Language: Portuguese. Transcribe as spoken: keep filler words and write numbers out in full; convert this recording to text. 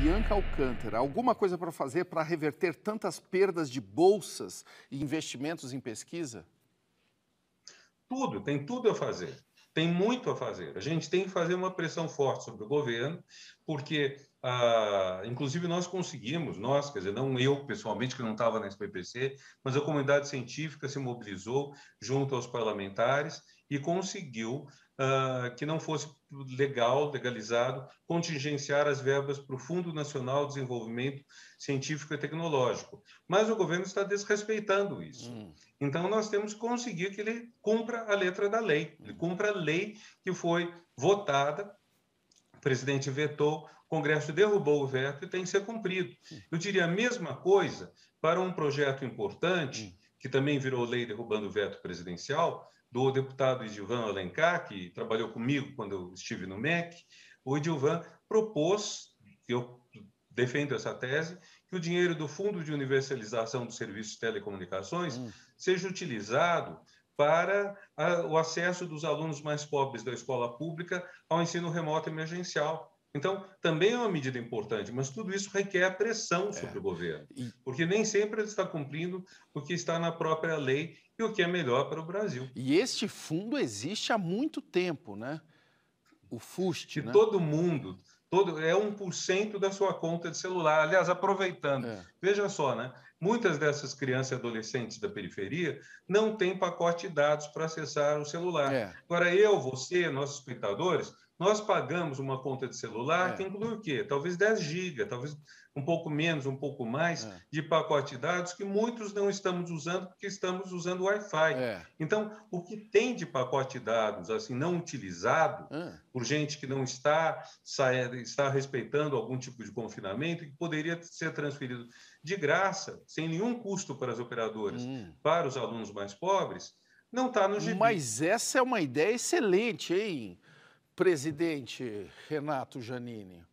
Bianca Alcântara, alguma coisa para fazer para reverter tantas perdas de bolsas e investimentos em pesquisa? Tudo, tem tudo a fazer. Tem muito a fazer. A gente tem que fazer uma pressão forte sobre o governo, porque, ah, inclusive, nós conseguimos, nós, quer dizer, não eu pessoalmente, que não estava na S B P C, mas a comunidade científica se mobilizou junto aos parlamentares e conseguiu ah, que não fosse legal, legalizado, contingenciar as verbas para o Fundo Nacional de Desenvolvimento Científico e Tecnológico. Mas o governo está desrespeitando isso. Hum. Então, nós temos que conseguir que ele cumpra a letra da lei, ele cumpra a lei que foi votada, o presidente vetou, o Congresso derrubou o veto e tem que ser cumprido. Eu diria a mesma coisa para um projeto importante, que também virou lei derrubando o veto presidencial, do deputado Edilvan Alencar, que trabalhou comigo quando eu estive no M E C. O Edilvan propôs, eu defendo essa tese, que o dinheiro do Fundo de Universalização dos Serviços de Telecomunicações hum. seja utilizado para a, o acesso dos alunos mais pobres da escola pública ao ensino remoto emergencial. Então, também é uma medida importante, mas tudo isso requer pressão sobre é. o governo, porque nem sempre ele está cumprindo o que está na própria lei e o que é melhor para o Brasil. E este fundo existe há muito tempo, né? O FUST, que né? todo mundo, todo, é um por cento da sua conta de celular. Aliás, aproveitando, é. veja só, né? Muitas dessas crianças e adolescentes da periferia não têm pacote de dados para acessar o celular. É. Agora, eu, você, nossos espectadores, nós pagamos uma conta de celular é. que inclui o quê? Talvez dez gigas, talvez um pouco menos, um pouco mais é. de pacote de dados que muitos não estamos usando porque estamos usando Wi-Fi. É. Então, o que tem de pacote de dados assim não utilizado é. por gente que não está, está respeitando algum tipo de confinamento e que poderia ser transferido de graça, sem nenhum custo para as operadoras, hum. para os alunos mais pobres, não está no gibi. Mas essa é uma ideia excelente, hein, presidente Renato Giannini?